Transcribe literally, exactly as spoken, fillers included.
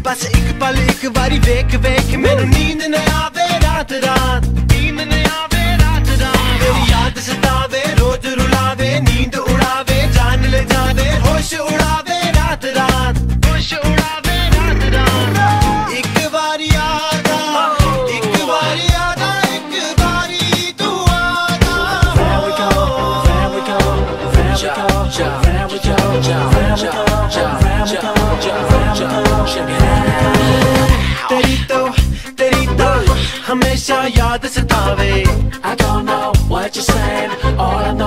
बस एक पल एक बारी वेख वेख मैनू नींद न आवे रात रात नींद न आवे रात रात तेरी याद सतावे रोज रुलावे नींद उड़ावे जान ले जावे होश उड़ावे रात रात होश उड़ावे रात रात एक बारी याद आ एक बारी याद आ एक बारी तू आना There we go there we go there we go there we go there we go तेरी तो तेरी तो हमेशा याद सतावे I don't know what you're saying all I